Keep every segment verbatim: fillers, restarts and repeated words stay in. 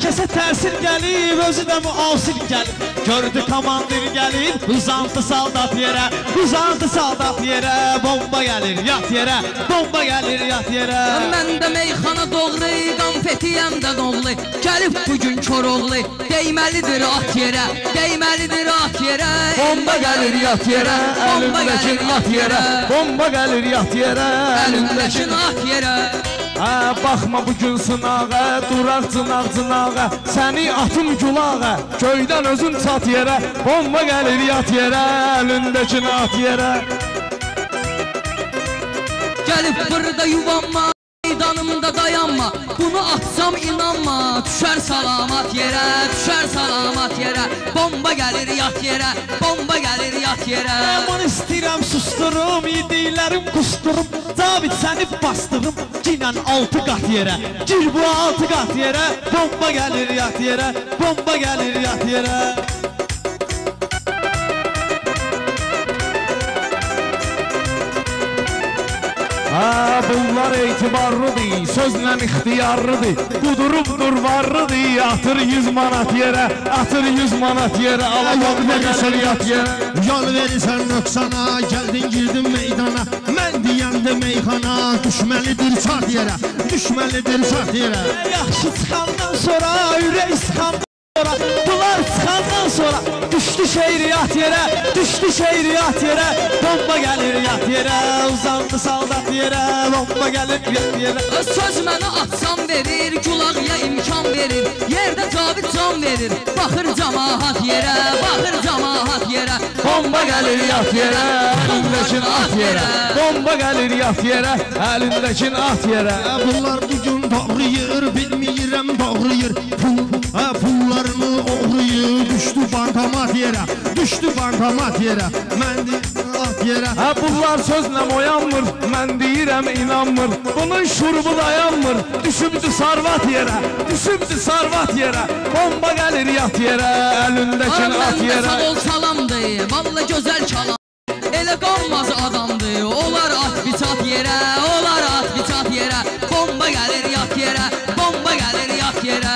kəsə təsir gəlib, özü də müasir gəlib. Gördü komandir gəlib, uzandı saldat yerə, uzandı saldat yerə. Bomba gəlir, yat yerə, bomba gəlir, yat yerə. Mən də meyxana doğru, qanfetiyəm də doğru. Gəlib bugün Koroğlu, deyməlidir at yerə, deyməlidir at yerə. Bomba gəlir, yat yerə, əlindəkin at yerə. Bomba gəlir, yat yerə, əlindəkin at yerə. Hə, baxma bugün sınağa, duraq cınaq cınağa. Səni atım gulağa, köydən özün çat yerə. Bomba gəlir, yat yerə, əlindəkin at yerə. Gəlib burada yuvanma, meydanımda dayanma. Bunu atsam inanma, düşər salamat yerə, düşər salamat yerə. Bomba gəlir, yat yerə, bomba gəlir, yat yerə. Mən istəyirəm susturum, yediklərim kusturum. Zabit səni bastırım, ginən altı qat yerə. Gir bu altı qat yerə, bomba gəlir, yat yerə. Bomba gəlir, yat yerə. Ha, bunlar etibarlıdır, sözlə ixtiyarlıdır. Qudurubdur varlıdır, atır yüz manat yerə, atır yüz manat yerə. Yol verirsən yat yerə, yol verirsən nöqsana, gəldin girdin meydana. Mən deyəndə meyxana, düşməlidir çat yerə, düşməlidir çat yerə. Yaxşı çıxandan sonra, ürək sıxandan sonra, bunlar çıxandan sonra düşdü şehriyat yerə, düşdü şehriyat yerə. Bomba gəlir, yat yerə, uzandı saldat yerə. Bomba gəlir, yat yerə. Söz mənə atsam verir, gulağıya imkan verir. Yerdə Cavid can verir, baxır camahat yerə, baxır camahat yerə. Bomba gəlir, yat yerə, əlindəkin at yerə. Bomba gəlir, yat yerə, əlindəkin at yerə. Bunlar bugün bağırır, bilmirəm bağırır. Pullarını oğruyur, düşdü bankamat yerə, düşdü bankamat yerə. Mən deyirəm at yerə. Hə, bunlar sözlə oyanmır, mən deyirəm inanmır. Bunun şurubu dayanmır, düşübdü sarvat yerə, düşübdü sarvat yerə. Bomba gəlir, yat yerə, əlindəkin at yerə. Mən də sağ ol salamdı, valla gözəl kalam. Elə qanmaz adamdı, olar at biçat yerə, olar at biçat yerə. Bomba gəlir, yat yerə, bomba gəlir, yat yerə.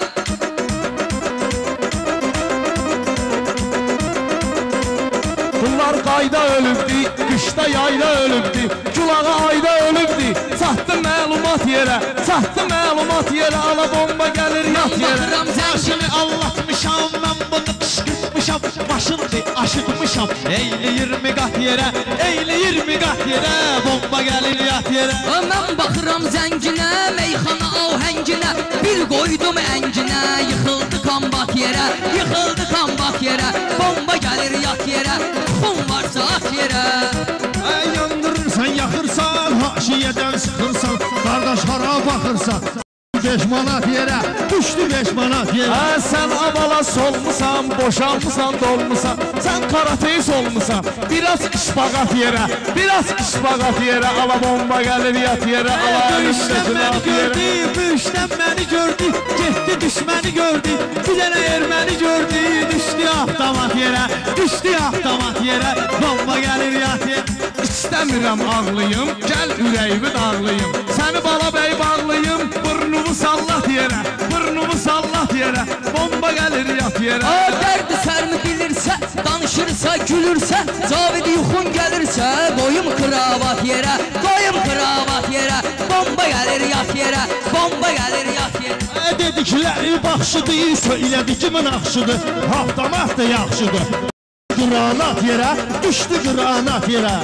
Bunlar qayda ölübdi, qışda yayda ölübdi. Culağa ayda ölübdü, çatdı məlumat yerə, çatdı məlumat yerə. Ala bomba gəlir, yat yerə. Başını allatmışam, mən bunu qışqırtmışam. Başındı, aşıtmışam, eyliyir mi qat yerə, eyliyir mi qat yerə. Bomba gəlir, yat yerə. Mən baxıram zənginə, meyxana ahənginə. Bir qoydum ənginə, yıxıldı kombat yerə, yıxıldı kombat yerə. Bomba gəlir, yat yerə, xum varsa at yerə. Yandırırsan, yaxırsan, haşiyədən sıxırsan. Qardaş hara baxırsan, beş manat yerə, düşdü beş manat yerə. Hə, sən amala solmusan, boşalmısan, dolmusan. Sən karateis olmusan, biraz işbaqat yerə, biraz işbaqat yerə. Ala bomba gəlir, yat yerə, ala əlindəkin at yerə. Böyüşdən məni gördü, getdi düşməni gördü. Bir dənə erməni gördü, düşdü avtomat yerə, düşdü avtomat yerə. Bomba gəlir, yat yerə. İstəmirəm ağlayım, gəl ürəyimi dağlayım. Səni bala bəy bağlayım, burnumu sallat yerə, burnumu sallat yerə. Bomba gəlir, yat yerə. A, dərdi sərmi bilirsə, danışırsa, gülürsə. Cavid yuxun gəlirsə, qoyum kravat yerə, qoyum kravat yerə. Bomba gəlir, yat yerə, bomba gəlir, yat yerə. Dedikləri baxşıdır, söylədi kimin axşıdır. Avtomat da yaxşıdır. Qranat yerə, düşdü qranat yerə.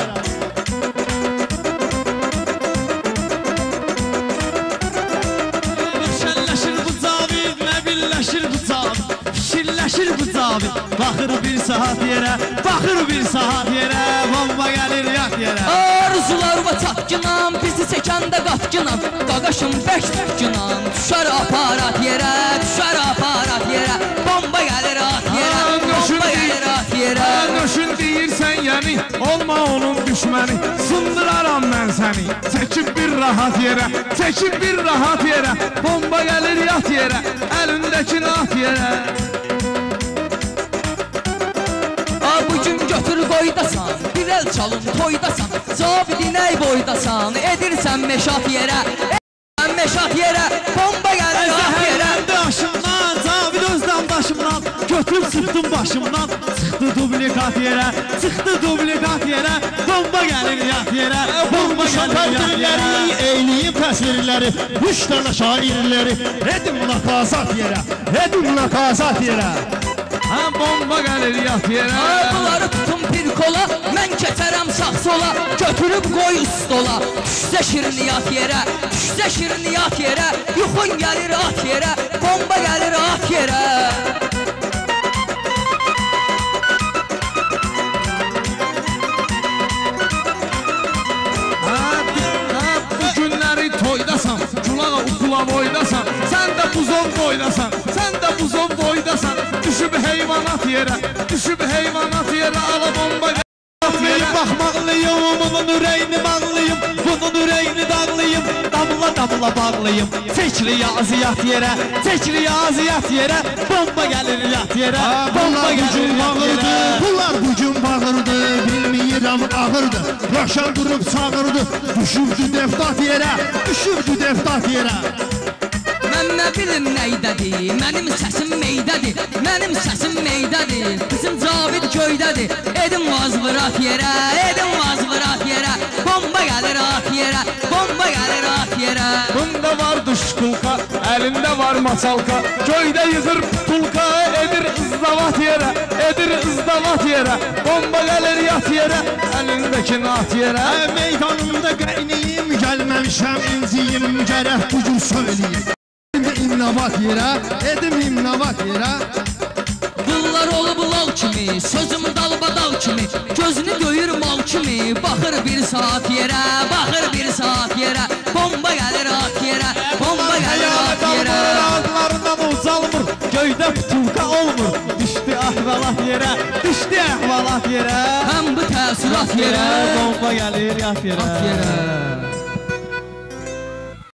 Şəlləşir bu Cavid, nə birləşir bu Cavid. Fikirləşir bu Cavid, baxır bir saat yerə, baxır bir saat yerə. Bomba gəlir, yat yerə. Arzular və çatqınan, bizi çəkəndə qatqınan. Qaqaşım bək tutqınan, düşər aparat yerə, düşər aparat yerə. Bomba gəlir, at yerə, bomba gəlir, at yerə. Nöşün deyirsən yəni, olma onun düşməni. Sındıraram mən səni, çəkib bir rahat yerə, çəkib bir rahat yerə. Bomba gəlir, yat yerə, əlindəkin at yerə. A, bugün götür qoydasan, bir el çalın toydasan. Cavidin ey boydasan, edirsən meşat yerə, edirsən meşat yerə. Bomba gəlir, at yerə. Zəhərləndi aşından, Götürüb sıxdım başımdan, çıxdı dublikat yerə, çıxdı dublikat yerə, bomba gəlir yat yerə, bomba gəlir yat yerə. Eyliyim təsvirləri, üç dənə şairləri, edim nakazat yerə, edim nakazat yerə. Ha bomba gəlir yat yerə. Bunları tutun bir kola, mən keçərəm sağ sola, götürüb qoy stola. Düşsə şirniyat yerə, düşsə şirniyat yerə, yuxun gəlir at yerə, bomba gəlir at yerə. Toydasan, culağa ukula boydasan, sən də buzon boydasan, sən də buzon boydasan. Düşüb heyvanat yerə, düşüb heyvanat yerə, ala bomba gəlir yat yerə. Baxmalıyım, bunun ürəyini bağlıyım, bunun ürəyini dağlayım, damla damla bağlayım. Çəkli yazıyat yerə, çəkli yazıyat yerə, bomba gəlir yat yerə, bomba gəlir yat yerə. Bunlar bugün bağırdı, bilməyirəm ağırdı, Rəşən durub çağırdı, düşübdü deftat yerə, düşübdü deftat yerə. Mən nə bilim nəydədir, mənim səsim meydədir, mənim səsim meydədir, bizim Cavid göydədir. Edim vazvırat yerə, edim vazvırat yerə, bomba gəlir at yerə, bomba gəlir at yerə. Bunda var duşkulka, əlində var maçalka, göydə yığır pulka, edir ızdavat yerə, edir ızdavat yerə, bomba gəlir yat yerə, əlindəki nat yerə. Meydanımda qəyniyim, gəlməmişəm inciyim, gərək bu cür söyləyim. İmnavat yerə, edim imnavat yerə. Bunlar olub lal kimi, sözüm dalbadal kimi, gözünü döyür mal kimi, baxır bir saat yerə, baxır bir saat yerə, bomba gəlir at yerə, bomba gəlir at yerə. Adlarından ucalmır, göydə pütulka olmur, düşdü əhvalat yerə, düşdü əhvalat yerə. Həm bu təəssürat yerə, bomba gəlir yat yerə.